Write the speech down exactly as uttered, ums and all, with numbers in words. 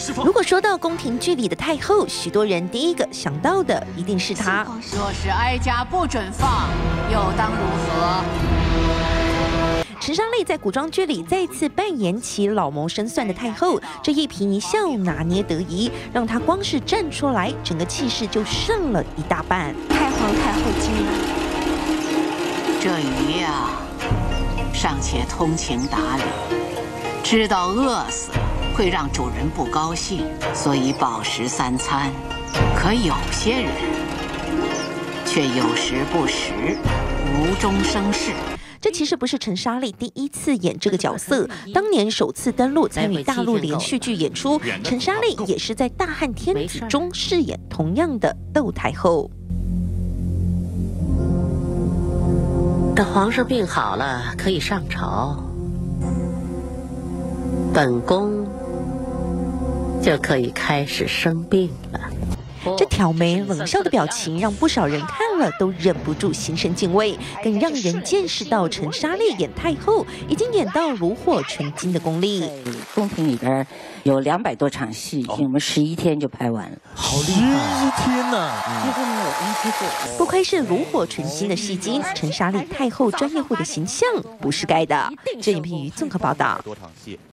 如果说到宫廷剧里的太后，许多人第一个想到的一定是她。 若是哀家不准放，又当如何？ 陈莎莉在古装剧里再次扮演起老谋深算的太后，这一颦一笑拿捏得宜，让她光是站出来，整个气势就胜了一大半。 太皇太后进来， 这鱼呀、啊，尚且通情达理，知道饿死了会让主人不高兴，所以饱食三餐。可有些人却有时不食，无中生事。 这其实不是陈莎莉第一次演这个角色，当年首次登陆参与大陆连续剧演出，陈莎莉也是在《大汉天子》中饰演同样的窦太后。 等皇上病好了，可以上朝，本宫就可以开始生病了。 这挑眉冷笑的表情，让不少人看了都忍不住心生敬畏，更让人见识到陈莎莉演太后已经演到炉火纯青的功力。 宫廷里边有两百多场戏，我们十一天就拍完了， 好厉害！十一天呢， 几乎没有应接过。 不愧是炉火纯青的戏精，陈莎莉太后专业户的形象不是盖的。这影片于综合报道。